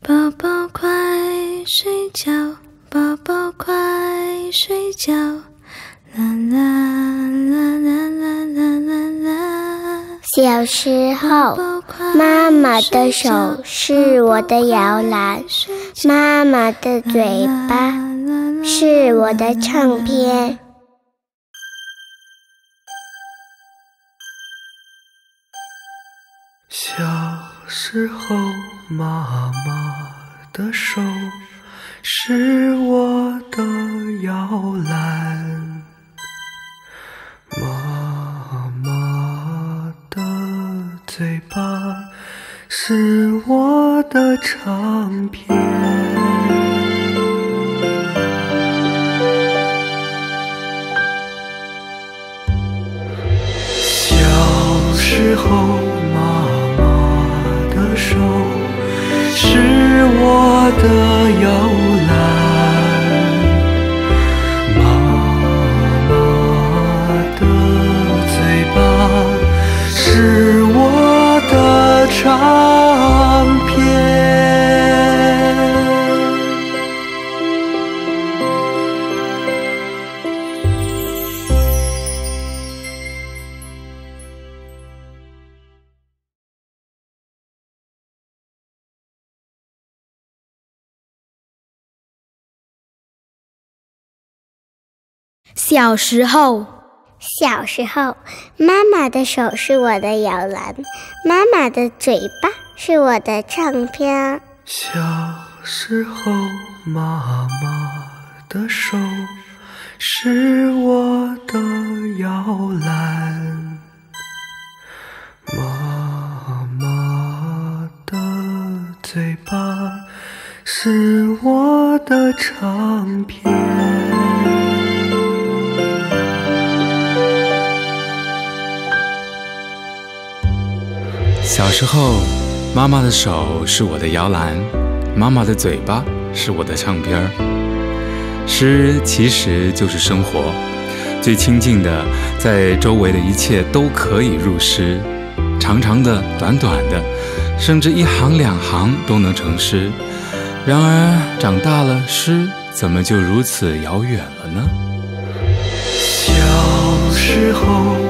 宝宝快睡觉，宝宝快睡觉，啦啦啦啦啦啦啦啦。 小时候，妈妈的手是我的摇篮，妈妈的嘴巴是我的唱片。 小时候，妈妈的手是我的摇篮，妈妈的嘴巴是我的唱片。小时候，手是我的摇篮，妈妈的嘴巴是我的唱片。 小时候， 妈妈的手是我的摇篮，妈妈的嘴巴是我的唱片。 小时候，妈妈的手是我的摇篮，妈妈的嘴巴是我的唱片。 小时候，妈妈的手是我的摇篮，妈妈的嘴巴是我的唱片儿。诗其实就是生活，最亲近的，在周围的一切都可以入诗，长长的、短短的，甚至一行两行都能成诗。然而长大了，诗怎么就如此遥远了呢？ 小时候，